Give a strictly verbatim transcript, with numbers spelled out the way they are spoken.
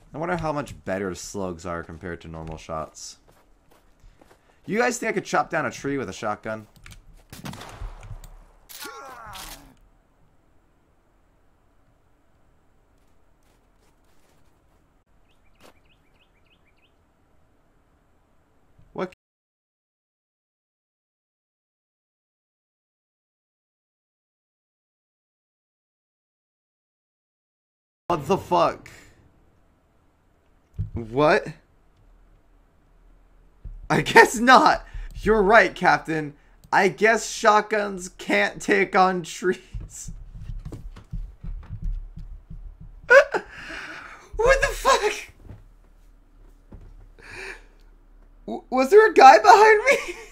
I wonder how much better slugs are compared to normal shots. You guys think I could chop down a tree with a shotgun? What? What the fuck? What? I guess not. You're right, Captain. I guess shotguns can't take on trees. What the fuck? W- was there a guy behind me?